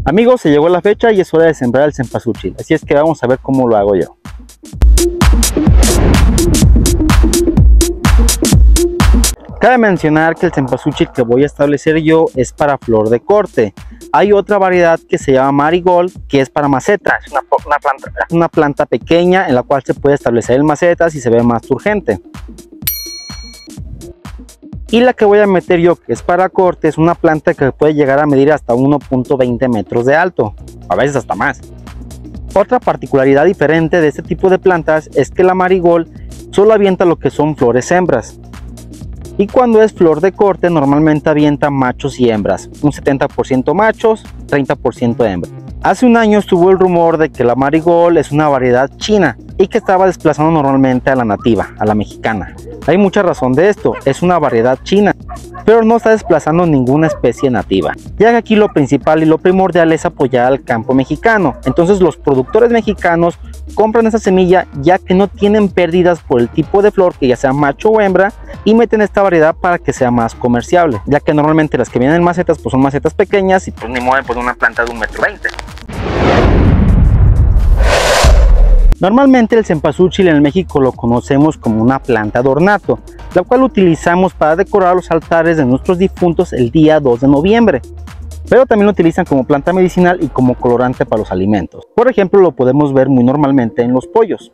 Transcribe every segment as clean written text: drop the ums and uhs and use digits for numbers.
Amigos, se llegó la fecha y es hora de sembrar el cempasúchil, así es que vamos a ver cómo lo hago yo. Cabe mencionar que el cempasúchil que voy a establecer yo es para flor de corte. Hay otra variedad que se llama Marigold, que es para maceta. Es una planta pequeña en la cual se puede establecer en macetas y se ve más turgente. Y la que voy a meter yo, que es para corte, es una planta que puede llegar a medir hasta 1.20 metros de alto, a veces hasta más. Otra particularidad diferente de este tipo de plantas es que la Marigold solo avienta lo que son flores hembras. Y cuando es flor de corte normalmente avienta machos y hembras, un 70% machos, 30% hembras. Hace un año estuvo el rumor de que la Marigold es una variedad china y que estaba desplazando normalmente a la nativa, a la mexicana. Hay mucha razón de esto, es una variedad china, pero no está desplazando ninguna especie nativa, ya que aquí lo principal y lo primordial es apoyar al campo mexicano. Entonces los productores mexicanos compran esa semilla ya que no tienen pérdidas por el tipo de flor, que ya sea macho o hembra, y meten esta variedad para que sea más comerciable, ya que normalmente las que vienen en macetas pues son macetas pequeñas y pues ni modo pues una planta de 1,20 m. Normalmente el cempasúchil en México lo conocemos como una planta de ornato, la cual utilizamos para decorar los altares de nuestros difuntos el día 2 de noviembre. Pero también lo utilizan como planta medicinal y como colorante para los alimentos. Por ejemplo, lo podemos ver muy normalmente en los pollos.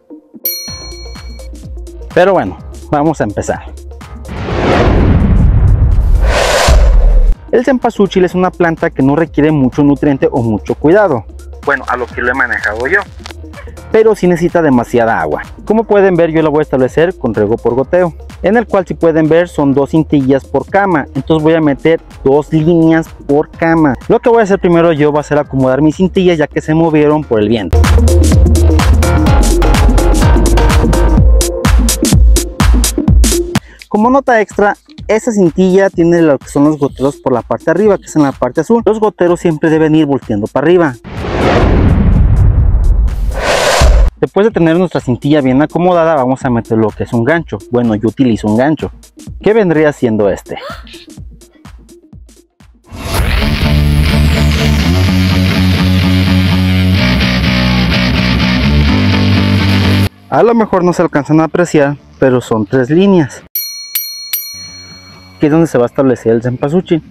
Pero bueno, vamos a empezar. El cempasúchil es una planta que no requiere mucho nutriente o mucho cuidado. Bueno, a lo que lo he manejado yo. Pero sí necesita demasiada agua. Como pueden ver, yo la voy a establecer con riego por goteo, en el cual, si pueden ver, son 2 cintillas por cama. Entonces voy a meter 2 líneas por cama. Lo que voy a hacer primero yo va a ser acomodar mis cintillas, ya que se movieron por el viento. Como nota extra, esta cintilla tiene lo que son los goteros por la parte de arriba, que es en la parte azul. Los goteros siempre deben ir volteando para arriba. Después de tener nuestra cintilla bien acomodada, vamos a meter lo que es un gancho. Bueno, yo utilizo un gancho. ¿Qué vendría siendo este? A lo mejor no se alcanzan a apreciar, pero son 3 líneas. Aquí es donde se va a establecer el cempasúchil.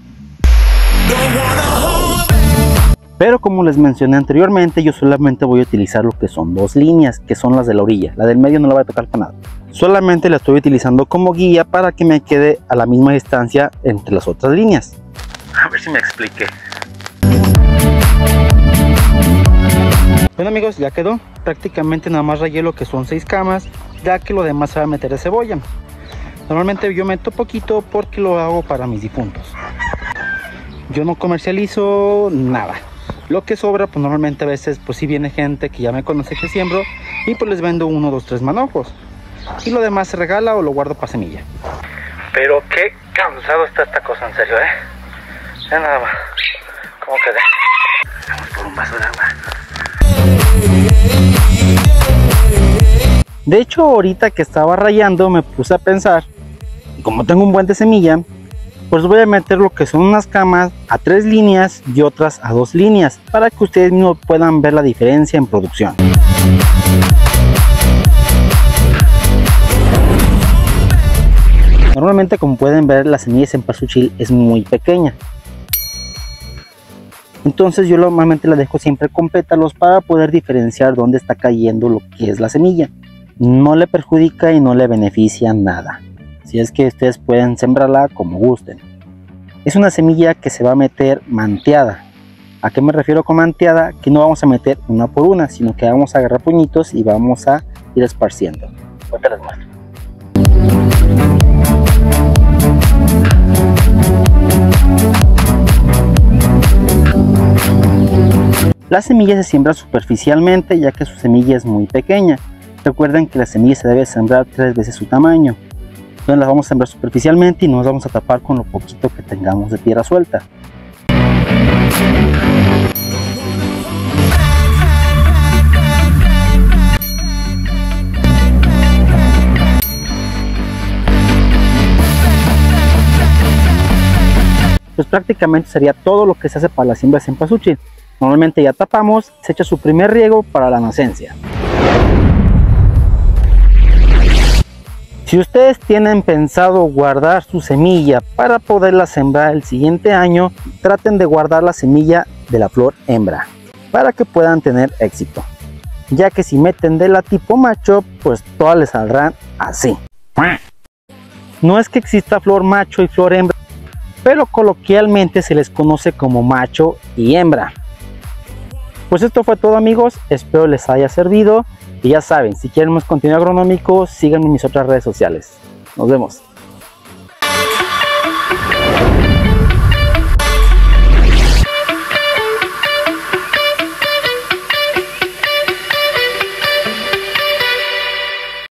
Pero como les mencioné anteriormente, yo solamente voy a utilizar lo que son 2 líneas, que son las de la orilla. La del medio no la voy a tocar para nada. Solamente la estoy utilizando como guía para que me quede a la misma distancia entre las otras líneas. A ver si me expliqué. Bueno amigos, ya quedó. Prácticamente nada más rayé lo que son 6 camas, ya que lo demás se va a meter de cebolla. Normalmente yo meto poquito porque lo hago para mis difuntos. Yo no comercializo nada. Lo que sobra, pues normalmente a veces, pues si viene gente que ya me conoce que siembro, y pues les vendo 1, 2, 3 manojos. Y lo demás se regala o lo guardo para semilla. Pero qué cansado está esta cosa, en serio, Ya nada más. ¿Cómo quedé? Vamos por un vaso de agua. De hecho, ahorita que estaba rayando, me puse a pensar, y como tengo un buen de semilla, pues voy a meter lo que son unas camas a 3 líneas y otras a 2 líneas, para que ustedes mismos puedan ver la diferencia en producción. Normalmente, como pueden ver, la semilla de cempasúchil es muy pequeña. Entonces yo normalmente la dejo siempre con pétalos para poder diferenciar dónde está cayendo lo que es la semilla. No le perjudica y no le beneficia nada. Si es que ustedes pueden sembrarla como gusten. Es una semilla que se va a meter manteada. ¿A qué me refiero con manteada? Que no vamos a meter una por una, sino que vamos a agarrar puñitos y vamos a ir esparciendo. Ahorita les muestro. La semilla se siembra superficialmente, ya que su semilla es muy pequeña. Recuerden que la semilla se debe sembrar 3 veces su tamaño. Entonces las vamos a sembrar superficialmente y nos vamos a tapar con lo poquito que tengamos de tierra suelta. Pues prácticamente sería todo lo que se hace para la siembra de cempasúchil. Normalmente ya tapamos, se echa su primer riego para la nacencia. Si ustedes tienen pensado guardar su semilla para poderla sembrar el siguiente año, traten de guardar la semilla de la flor hembra para que puedan tener éxito, ya que si meten de la tipo macho, pues todas les saldrán así. No es que exista flor macho y flor hembra, pero coloquialmente se les conoce como macho y hembra. Pues esto fue todo, amigos, espero les haya servido y ya saben, si quieren más contenido agronómico, síganme en mis otras redes sociales. Nos vemos.